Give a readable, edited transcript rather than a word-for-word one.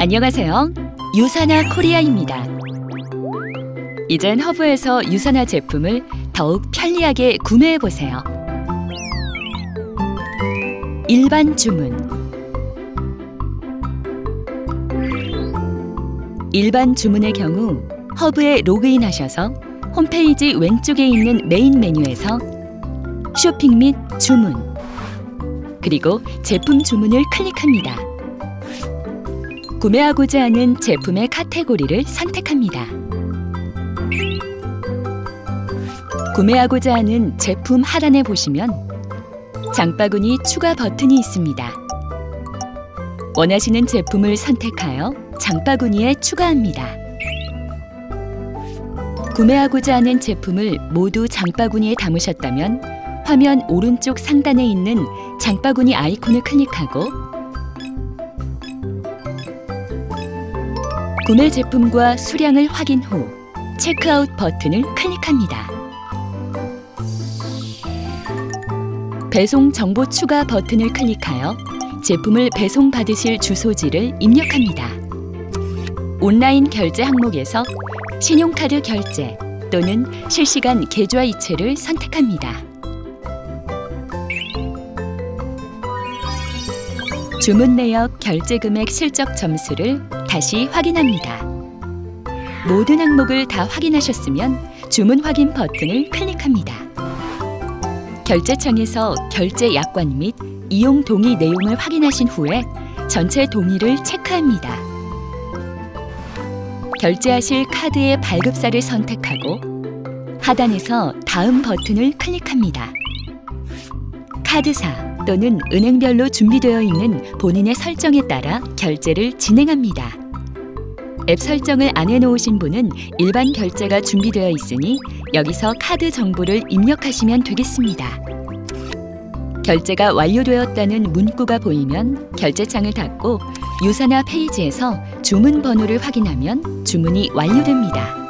안녕하세요. 유사나 코리아입니다. 이젠 허브에서 유사나 제품을 더욱 편리하게 구매해보세요. 일반 주문. 일반 주문의 경우 허브에 로그인하셔서 홈페이지 왼쪽에 있는 메인 메뉴에서 쇼핑 및 주문, 그리고 제품 주문을 클릭합니다. 구매하고자 하는 제품의 카테고리를 선택합니다. 구매하고자 하는 제품 하단에 보시면 장바구니 추가 버튼이 있습니다. 원하시는 제품을 선택하여 장바구니에 추가합니다. 구매하고자 하는 제품을 모두 장바구니에 담으셨다면 화면 오른쪽 상단에 있는 장바구니 아이콘을 클릭하고 구매 제품과 수량을 확인 후 체크아웃 버튼을 클릭합니다. 배송 정보 추가 버튼을 클릭하여 제품을 배송받으실 주소지를 입력합니다. 온라인 결제 항목에서 신용카드 결제 또는 실시간 계좌 이체를 선택합니다. 주문 내역 결제 금액 실적 점수를 다시 확인합니다. 모든 항목을 다 확인하셨으면 주문 확인 버튼을 클릭합니다. 결제창에서 결제 약관 및 이용 동의 내용을 확인하신 후에 전체 동의를 체크합니다. 결제하실 카드의 발급사를 선택하고 하단에서 다음 버튼을 클릭합니다. 카드사 또는 은행별로 준비되어 있는 본인의 설정에 따라 결제를 진행합니다. 앱 설정을 안 해놓으신 분은 일반 결제가 준비되어 있으니 여기서 카드 정보를 입력하시면 되겠습니다. 결제가 완료되었다는 문구가 보이면 결제창을 닫고 유사나 페이지에서 주문 번호를 확인하면 주문이 완료됩니다.